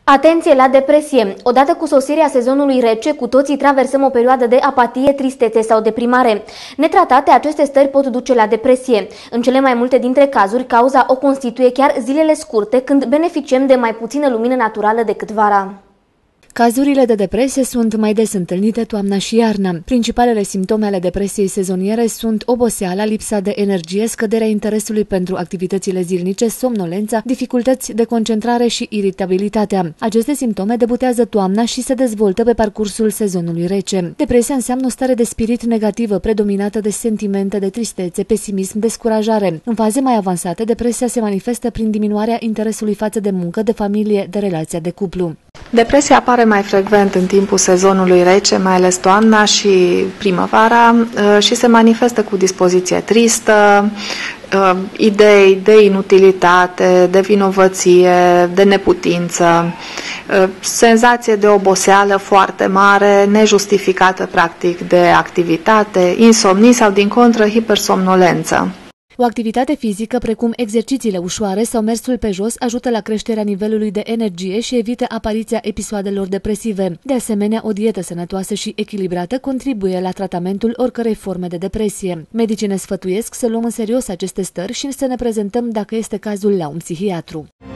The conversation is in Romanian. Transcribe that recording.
Atenție la depresie! Odată cu sosirea sezonului rece, cu toții traversăm o perioadă de apatie, tristețe sau deprimare. Netratate, aceste stări pot duce la depresie. În cele mai multe dintre cazuri, cauza o constituie chiar zilele scurte, când beneficiem de mai puțină lumină naturală decât vara. Cazurile de depresie sunt mai des întâlnite toamna și iarna. Principalele simptome ale depresiei sezoniere sunt oboseala, lipsa de energie, scăderea interesului pentru activitățile zilnice, somnolența, dificultăți de concentrare și iritabilitatea. Aceste simptome debutează toamna și se dezvoltă pe parcursul sezonului rece. Depresia înseamnă o stare de spirit negativă, predominată de sentimente de tristețe, pesimism, descurajare. În faze mai avansate, depresia se manifestă prin diminuarea interesului față de muncă, de familie, de relația de cuplu. Depresia apare mai frecvent în timpul sezonului rece, mai ales toamna și primăvara, și se manifestă cu dispoziție tristă, idei de inutilitate, de vinovăție, de neputință, senzație de oboseală foarte mare, nejustificată practic de activitate, insomnii sau din contră hipersomnolență. O activitate fizică, precum exercițiile ușoare sau mersul pe jos, ajută la creșterea nivelului de energie și evită apariția episoadelor depresive. De asemenea, o dietă sănătoasă și echilibrată contribuie la tratamentul oricărei forme de depresie. Medicii ne sfătuiesc să luăm în serios aceste stări și să ne prezentăm, dacă este cazul, la un psihiatru.